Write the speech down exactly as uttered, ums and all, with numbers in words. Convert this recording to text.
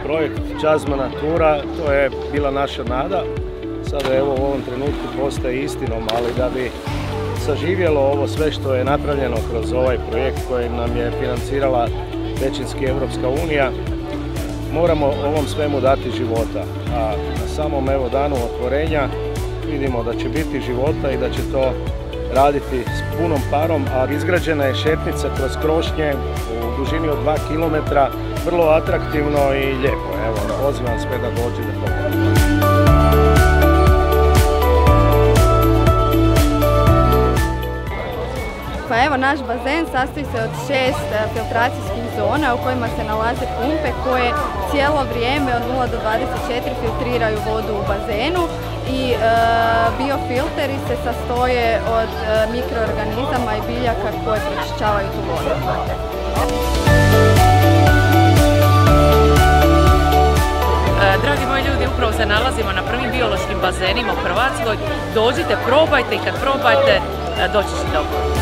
projekt Čazma Natura, to je bila naša nada. Sada evo u ovom trenutku postaje istinom, ali da bi saživjelo ovo sve što je napravljeno kroz ovaj projekt koji nam je financirala većinski Evropska unija, moramo ovom svemu dati života. A na samom evo danu otvorenja vidimo da će biti života i da će to raditi s punom parom, a izgrađena je šetnica kroz krošnje u dužini od dva kilometra, vrlo atraktivno i lijepo. Evo, pozivam sve da dođe da pogledamo. Pa evo, naš bazen sastoji se od šest filtracijskih zona u kojima se nalaze pumpe koje cijelo vrijeme od nula do dvadeset četiri filtriraju vodu u bazenu i e, biofilteri se sastoje od e, mikroorganizama i biljaka koje pročišćavaju tu vodu. Dragi moji ljudi, upravo se nalazimo na prvim biološkim bazenima u Hrvatskoj. Dođite, probajte i kad probajte, doći ćete dobro.